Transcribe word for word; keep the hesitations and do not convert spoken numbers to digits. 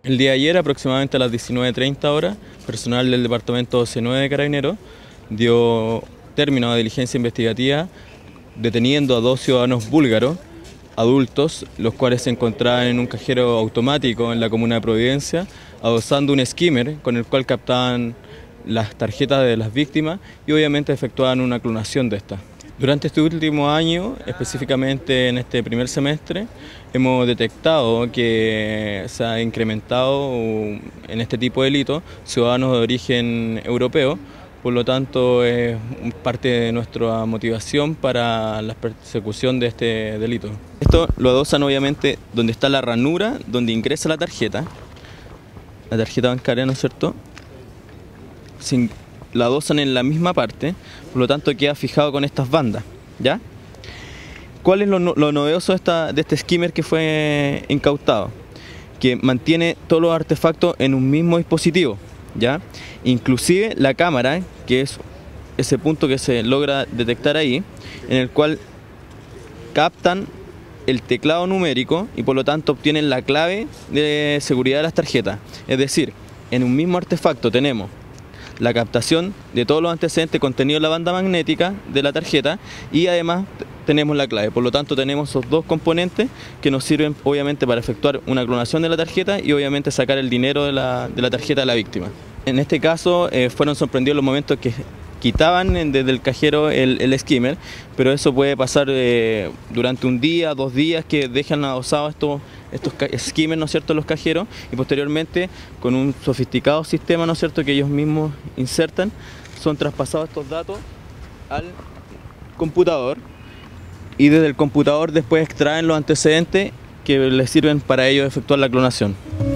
El día de ayer, aproximadamente a las diecinueve treinta horas, personal del Departamento C nueve de Carabineros dio término a diligencia investigativa deteniendo a dos ciudadanos búlgaros, adultos, los cuales se encontraban en un cajero automático en la comuna de Providencia, adosando un skimmer con el cual captaban las tarjetas de las víctimas y obviamente efectuaban una clonación de estas. Durante este último año, específicamente en este primer semestre, hemos detectado que se ha incrementado en este tipo de delitos ciudadanos de origen europeo, por lo tanto es parte de nuestra motivación para la persecución de este delito. Esto lo adosan obviamente donde está la ranura, donde ingresa la tarjeta, la tarjeta bancaria, ¿no es cierto? Sin, la adosan en la misma parte, por lo tanto queda fijado con estas bandas, ¿ya? ¿Cuál es lo, lo novedoso de, esta, de este skimmer que fue incautado? Que mantiene todos los artefactos en un mismo dispositivo, ¿ya? Inclusive la cámara, que es ese punto que se logra detectar ahí, en el cual captan el teclado numérico y por lo tanto obtienen la clave de seguridad de las tarjetas. Es decir, en un mismo artefacto tenemos la captación de todos los antecedentes contenidos en la banda magnética de la tarjeta y además tenemos la clave. Por lo tanto tenemos esos dos componentes que nos sirven obviamente para efectuar una clonación de la tarjeta y obviamente sacar el dinero de la, de la tarjeta de la víctima. En este caso eh, fueron sorprendidos los momentos que quitaban desde el cajero el, el skimmer, pero eso puede pasar eh, durante un día, dos días que dejan adosados estos, estos skimmers, ¿no es cierto?, los cajeros, y posteriormente con un sofisticado sistema, ¿no es cierto?, que ellos mismos insertan, son traspasados estos datos al computador y desde el computador después extraen los antecedentes que les sirven para ellos efectuar la clonación.